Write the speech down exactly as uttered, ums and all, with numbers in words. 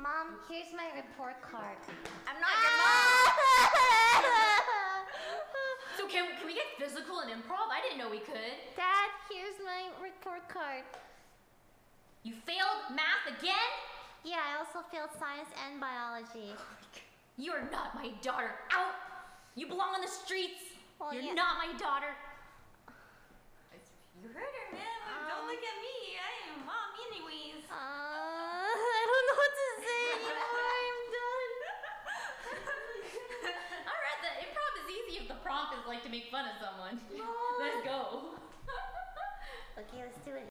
Mom, here's my report card. I'm not your mom! So can, can we get physical and improv? I didn't know we could. Dad, here's my report card. You failed math again? Yeah, I also failed science and biology. You are not my daughter. Out! You belong on the streets. Well, You're yeah. not my daughter. You heard her, man. Um, Don't look at me. I am mom anyways. Uh, I don't know what to say anymore. I'm done. Alright, the improv is easy if the prompt is like to make fun of someone. No. Let's go. Okay, let's do it.